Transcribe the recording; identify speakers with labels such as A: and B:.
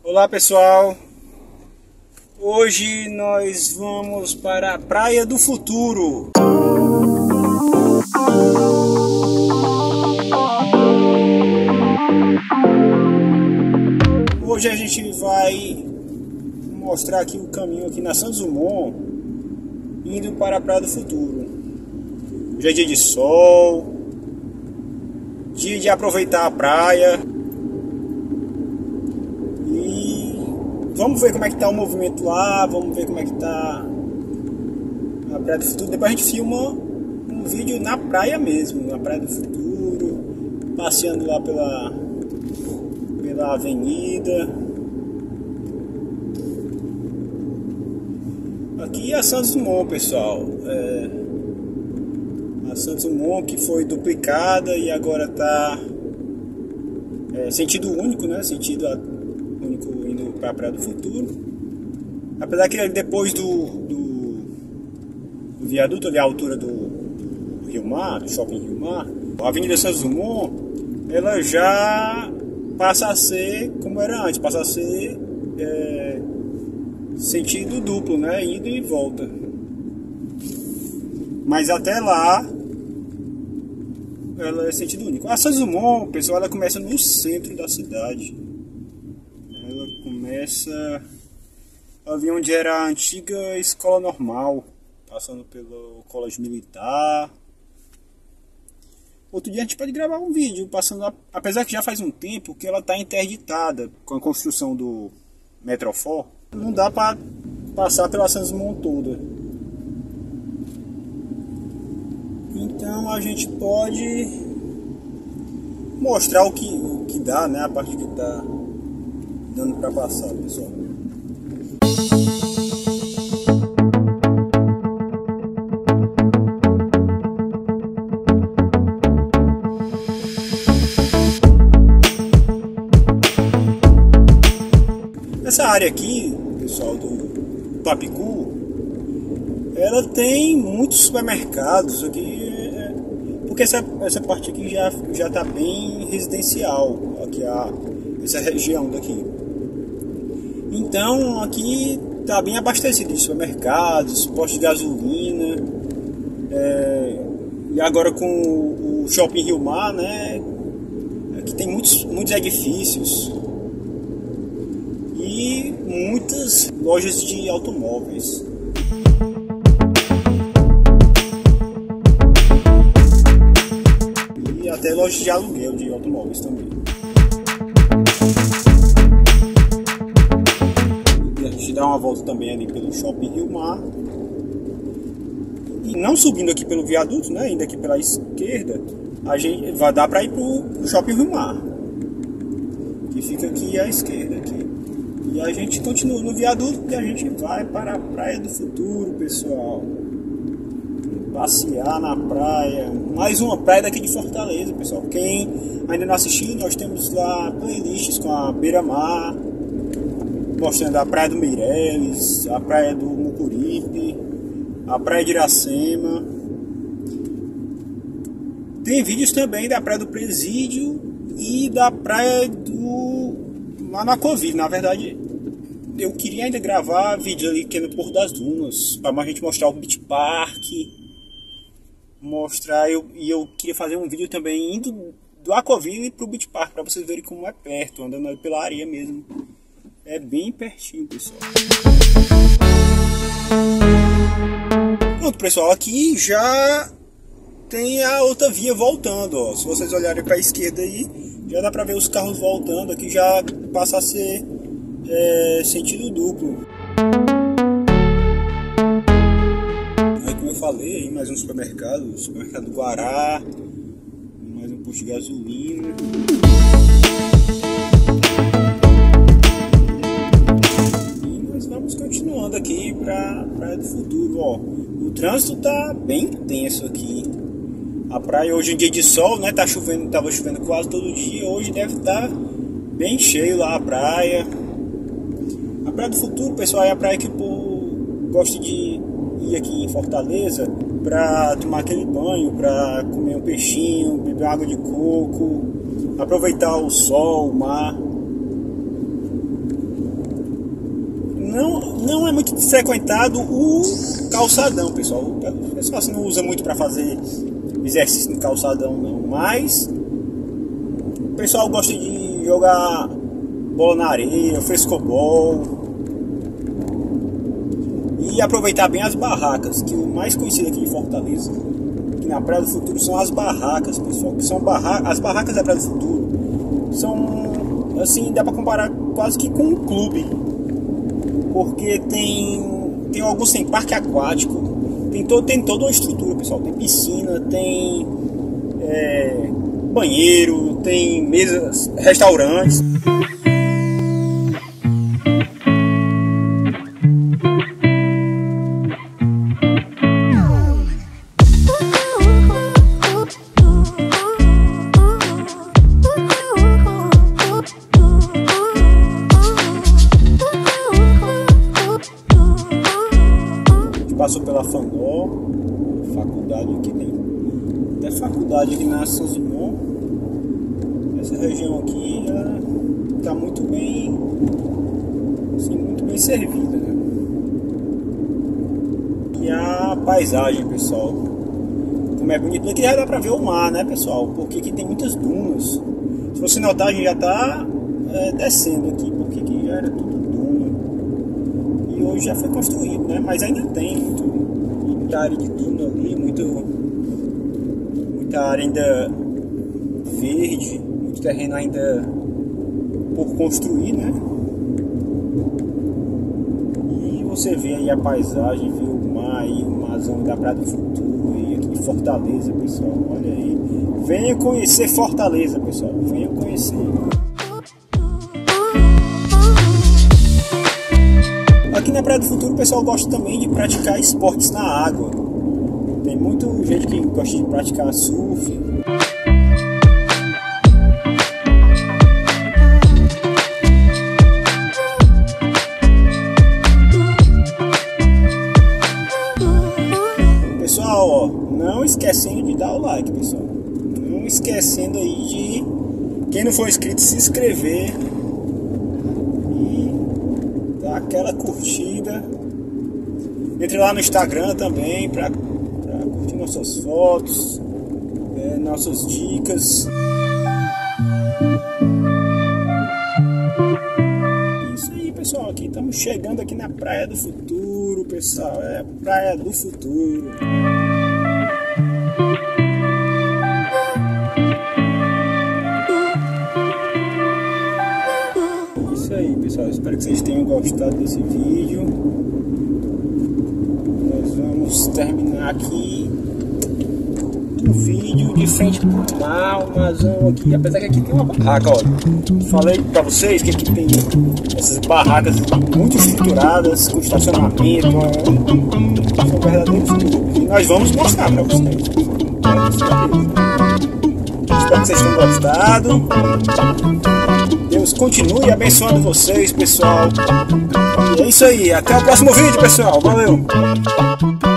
A: Olá pessoal, hoje nós vamos para a Praia do Futuro. Hoje a gente vai mostrar aqui o caminho aqui na Santos Dumont, indo para a Praia do Futuro. Hoje é dia de sol, dia de aproveitar a praia. Vamos ver como é que tá o movimento lá, vamos ver como é que tá a Praia do Futuro. Depois a gente filma um vídeo na praia mesmo, na Praia do Futuro, passeando lá pela avenida. Aqui é a Santos Dumont, pessoal. A Santos Dumont que foi duplicada e agora tá sentido único, né? Sentido único indo para a Praia do Futuro. Apesar que depois do viaduto ali à altura do Rio Mar, do Shopping Rio Mar, a Avenida Santos Dumont, ela já passa a ser como era antes, passa a ser sentido duplo, né? Ida e volta. Mas até lá ela é sentido único. A Santos Dumont, pessoal, ela começa no centro da cidade. Ela começa ali onde era a antiga escola normal, passando pelo colégio militar. Outro dia a gente pode gravar um vídeo passando, apesar que já faz um tempo que ela está interditada com a construção do Metrofor. Não dá para passar pela Santos Dumont toda. Então a gente pode mostrar o que dá, né? A parte que está dando para passar, pessoal. Essa área aqui, pessoal, do Papicu, ela tem muitos supermercados aqui, porque essa parte aqui já está bem residencial, aqui essa região daqui. Então aqui está bem abastecido de supermercados, postos de gasolina, e agora com o Shopping Rio Mar, né? Aqui tem muitos edifícios e muitas lojas de automóveis. E até lojas de aluguel de automóveis também. A gente dá uma volta também ali pelo Shopping Rio Mar. E não subindo aqui pelo viaduto, né? Ainda aqui pela esquerda, a gente vai dar para ir pro Shopping Rio Mar, que fica aqui à esquerda aqui. E a gente continua no viaduto e a gente vai para a Praia do Futuro, pessoal. Passear na praia. Mais uma praia daqui de Fortaleza, pessoal. Quem ainda não assistiu, nós temos lá playlists com a Beira-Mar, mostrando a Praia do Meireles, a Praia do Mucuripe, a Praia de Iracema. Tem vídeos também da Praia do Presídio e da Praia lá na Covid. Na verdade, eu queria ainda gravar vídeo ali que é no Porto das Dunas, para a gente mostrar o Beach Park, e eu queria fazer um vídeo também indo do Aquaville pro Beach Park, para vocês verem como é perto, andando ali pela areia mesmo. É bem pertinho, pessoal. Pronto, pessoal, aqui já tem a outra via voltando, ó. Se vocês olharem para a esquerda aí, já dá para ver os carros voltando. Aqui já passa a ser sentido duplo. Aí, como eu falei, aí mais um supermercado, supermercado do Guará, mais um posto de gasolina. E nós vamos continuando aqui para a Praia do Futuro, ó. O trânsito tá bem intenso aqui. A praia hoje é um dia de sol, né? Tá chovendo, tava chovendo quase todo dia. Hoje deve estar bem cheio lá a praia. A Praia do Futuro, pessoal, é a praia que o povo gosta de ir aqui em Fortaleza para tomar aquele banho, para comer um peixinho, beber água de coco, aproveitar o sol, o mar. muito frequentado o calçadão, pessoal. O pessoal assim, não usa muito para fazer exercício no calçadão, não. Mas o pessoal gosta de jogar bola na areia, frescobol e aproveitar bem as barracas, que o mais conhecido aqui de Fortaleza, aqui na Praia do Futuro, são as barracas, pessoal. Que são as barracas da Praia do Futuro. São, assim, dá para comparar quase que com um clube, porque tem alguns, tem parque aquático, tem toda uma estrutura, pessoal. Tem piscina, tem banheiro, tem mesas, restaurantes. Passou pela Fandó, faculdade aqui, tem faculdade aqui na São Simão. Essa região aqui já está muito bem, assim, muito bem servida, né? E a paisagem, pessoal, como é bonito. Aqui já dá para ver o mar, né, pessoal? Porque aqui tem muitas dunas. Se você notar, a gente já está descendo aqui, porque aqui já era tudo duna. E hoje já foi construído, né? Mas ainda tem muita área de duna ali, muita área ainda verde, muito terreno ainda por construir, né? E você vê aí a paisagem, vê o mar aí, o marzão da Praia do Futuro aí, aqui de Fortaleza, pessoal. Olha aí. Venha conhecer Fortaleza, pessoal. Venha conhecer. Aqui na Praia do Futuro o pessoal gosta também de praticar esportes na água. Tem muita gente que gosta de praticar surf. Pessoal, ó, não esquecendo de dar o like, pessoal. Não esquecendo aí de, quem não for inscrito, se inscrever. Aquela curtida. Entre lá no Instagram também para curtir nossas fotos, nossas dicas. Isso aí, pessoal. Aqui estamos chegando aqui na Praia do Futuro, pessoal. É Praia do Futuro. Isso aí, pessoal, espero que vocês tenham gostado desse vídeo. Nós vamos terminar aqui o vídeo de frente pro mar, o marzão aqui, apesar que aqui tem uma barraca, olha. Falei pra vocês que aqui tem essas barracas muito estruturadas, com estacionamento, são verdadeiros clubes. E nós vamos mostrar pra vocês. Espero que vocês tenham gostado. Deus continue abençoando vocês, pessoal. E é isso aí. Até o próximo vídeo, pessoal. Valeu!